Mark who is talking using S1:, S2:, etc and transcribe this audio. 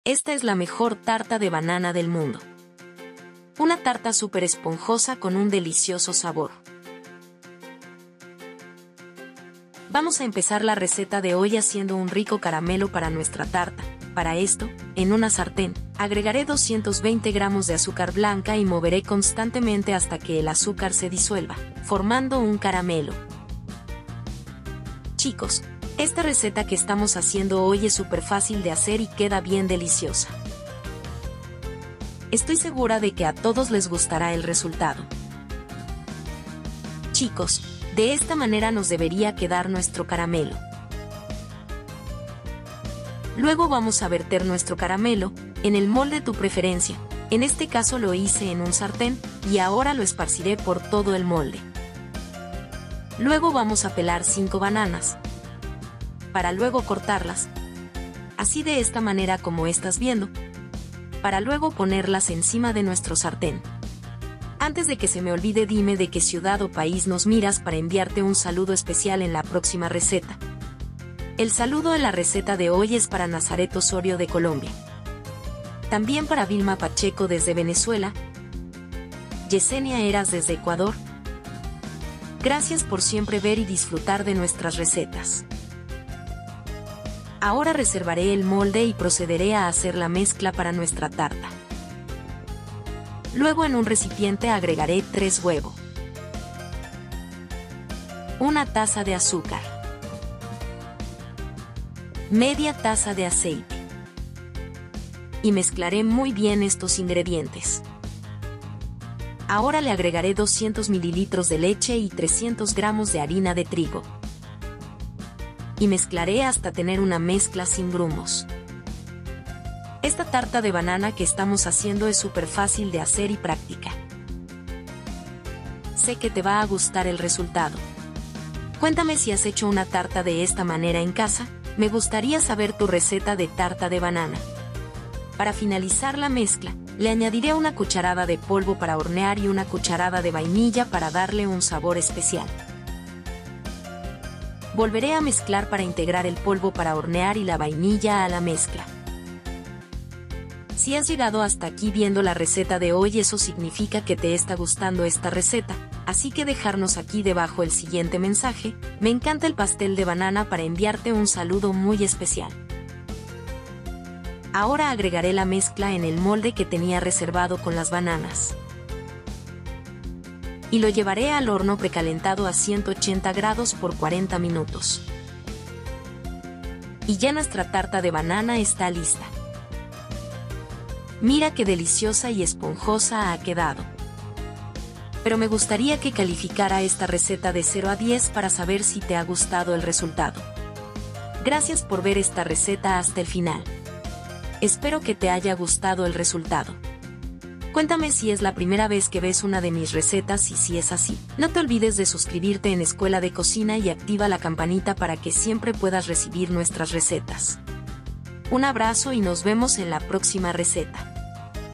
S1: Esta es la mejor tarta de banana del mundo. Una tarta súper esponjosa con un delicioso sabor. Vamos a empezar la receta de hoy haciendo un rico caramelo para nuestra tarta. Para esto, en una sartén, agregaré 220 gramos de azúcar blanca y moveré constantemente hasta que el azúcar se disuelva, formando un caramelo. Chicos, esta receta que estamos haciendo hoy es súper fácil de hacer y queda bien deliciosa. Estoy segura de que a todos les gustará el resultado. Chicos, de esta manera nos debería quedar nuestro caramelo. Luego vamos a verter nuestro caramelo en el molde de tu preferencia. En este caso lo hice en un sartén y ahora lo esparciré por todo el molde. Luego vamos a pelar 5 bananas, para luego cortarlas, así de esta manera como estás viendo, para luego ponerlas encima de nuestro sartén. Antes de que se me olvide, dime de qué ciudad o país nos miras para enviarte un saludo especial en la próxima receta. El saludo en la receta de hoy es para Nazaret Osorio de Colombia. También para Vilma Pacheco desde Venezuela. Yesenia Eras desde Ecuador. Gracias por siempre ver y disfrutar de nuestras recetas. Ahora reservaré el molde y procederé a hacer la mezcla para nuestra tarta. Luego en un recipiente agregaré 3 huevos, 1 taza de azúcar, media taza de aceite y mezclaré muy bien estos ingredientes. Ahora le agregaré 200 mililitros de leche y 300 gramos de harina de trigo y mezclaré hasta tener una mezcla sin grumos. Esta tarta de banana que estamos haciendo es súper fácil de hacer y práctica. Sé que te va a gustar el resultado. Cuéntame si has hecho una tarta de esta manera en casa. Me gustaría saber tu receta de tarta de banana. Para finalizar la mezcla, le añadiré 1 cucharada de polvo para hornear y 1 cucharada de vainilla para darle un sabor especial. Volveré a mezclar para integrar el polvo para hornear y la vainilla a la mezcla. Si has llegado hasta aquí viendo la receta de hoy, eso significa que te está gustando esta receta, así que dejarnos aquí debajo el siguiente mensaje: me encanta el pastel de banana, para enviarte un saludo muy especial. Ahora agregaré la mezcla en el molde que tenía reservado con las bananas. Y lo llevaré al horno precalentado a 180 grados por 40 minutos. Y ya nuestra tarta de banana está lista. Mira qué deliciosa y esponjosa ha quedado. Pero me gustaría que calificara esta receta de 0 a 10 para saber si te ha gustado el resultado. Gracias por ver esta receta hasta el final. Espero que te haya gustado el resultado. Cuéntame si es la primera vez que ves una de mis recetas y si es así, no te olvides de suscribirte en Escuela de Cocina y activa la campanita para que siempre puedas recibir nuestras recetas. Un abrazo y nos vemos en la próxima receta.